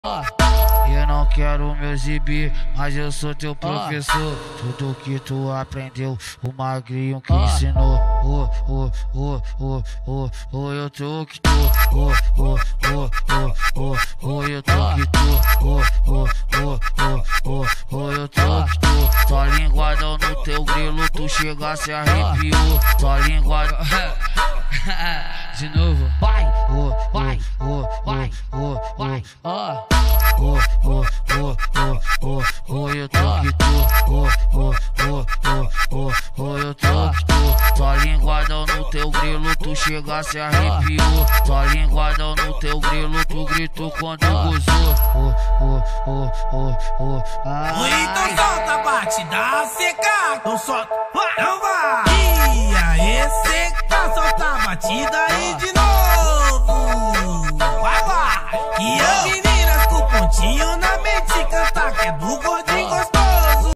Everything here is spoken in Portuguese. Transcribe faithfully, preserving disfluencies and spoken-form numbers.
Eu não quero me exibir, mas eu sou teu professor. Tudo que tu aprendeu, o magrinho que ensinou. Oh, oh, oh, oh, oh, oh, eu tô que tô. Oh, oh, oh, oh, oh, oh, eu tô que tô. Oh, oh, oh, oh, oh, oh, eu tô que tô. Tua linguada no teu grilo, tu chega se arrepiou. Tua linguada. De novo, Vai, oh, vai, oh, vai, oh, vai, ó, oh, oh, oh, oh, oh, oh, eu tô que tô. Oh, oh, oh, oh, oh, oh, eu tô que tô. Tua linguada no teu grilo, tu chega se arrepiou. Tua linguada no teu grilo, tu gritou quando gozou. Oh, oh, oh, oh, oh, ai. Então solta a batida seca, então solta, não vai. E aí seca, solta a batida aí de novo. Vai lá, que eu